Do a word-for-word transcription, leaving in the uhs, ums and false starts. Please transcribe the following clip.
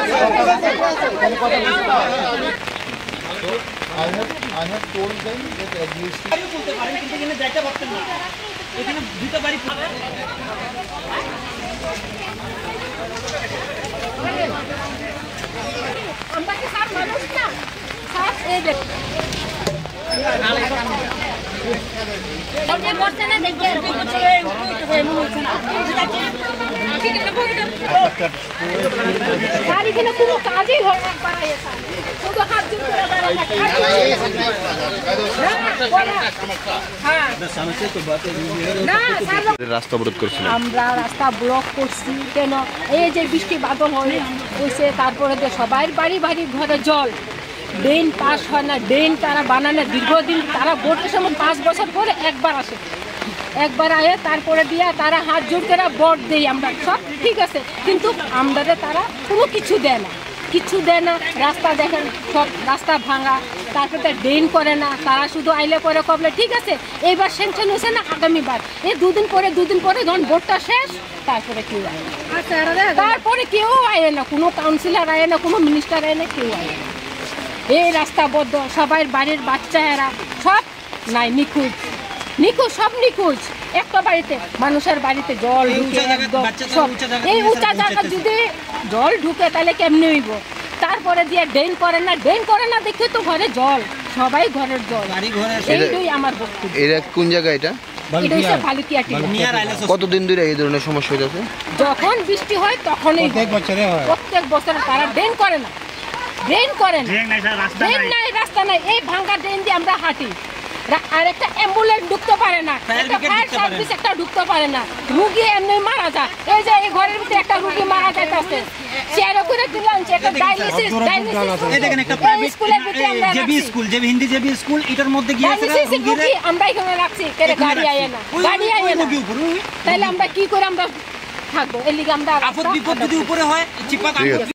I have I have told them that at least বলতে পারেন কিন্তু এখানে যাইতে পারতেন না এখানে দুটো বাড়ি আমরা কি সব মানুষ না সব এই দেখ ওকে বলতে না দেখে এমন হচ্ছে না গাড়ি কিনে কোনো কাজই হয় না পারায় শুধু হাত জোর করে দাঁড়ায় রাস্তা অবরোধ করছিলেন আমরা রাস্তা ব্লক করছি কেন এই যে বৃষ্টি বাদল হয়েছে তারপরে যে সবাই বাড়ি বাড়ি ঘরে জল ড্রেন পাস হয় না ড্রেন তারা বানানো দীর্ঘদিন তারা ভোটের সময় পাঁচ বছর পরে একবার আসে একবার আয়ে তারপরে দিয়া তারা হাত জোর করে ভোট দেই আমরা সব ঠিক আছে কিন্তু আমাদের তারা কোনো কিছু দেয় না কিছু দেয় না রাস্তা দেখেন সব রাস্তা ভাঙা তারপরে ড্রেন করে না তারা শুধু আইলে পরে কবলে ঠিক আছে এইবার স্যাংশন হয়েছে না আগামীবার এই দুদিন পরে দুদিন পরে যখন ভোটটা শেষ তারপরে কেউ আয় তারপরে কেউ আয় না কোনো কাউন্সিলর আয় না কোনো মিনিস্টার আয় না কেউ আয় না এই রাস্তা বদ্ধ সবাই বাড়ির বাচ্চারা সব নাই নিখোঁজ নিখোঁজ সব নিখোঁজ একটা বাড়িতে মানুষের বাড়িতে জল ঢুকে সব এই উঁচা জায়গা যদি জল ঢুকে তাহলে কেমনি হইব তারপরে দিয়ে ড্রেন করে না ড্রেন করে না দেখে তো ঘরে জল সবাই ঘরের জল এইটাই আমার বক্তব্য। এটা কোন জায়গা এটা কতদিন ধরে এই ধরনের সমস্যা হইতেছে যখন বৃষ্টি হয় তখনই প্রত্যেক বছর তারা ড্রেন করে না ড্রেন করে না ড্রেন নাই রাস্তা নাই এই ভাঙা ড্রেন দিয়ে আমরা হাঁটি আর একটা অ্যাম্বুলেন্স ঢুকতে পারে না একটা ফায়ার সার্ভিস একটা ঢুকতে পারে না রুগী এমনি মারা যায় এই যে এই ঘরের ভিতরে একটা রুগী মারা যাইতেছে চেয়ারে করে দিলাম যে একটা ডায়ালিসিস ডায়ালিসিস এই দেখেন একটা প্রাইভেট স্কুলের ভিতরে আমরা JB school JB Hindi JB school এটার মধ্যে গিয়েছে রুগী আমরা এখানে রাখছি কেরে গাড়ি আয় না গাড়ি আয় না তাহলে আমরা কি করে আমরা থাকবো এর লিগে আমরা আপদ বিপদ যদি উপরে হয় চিপা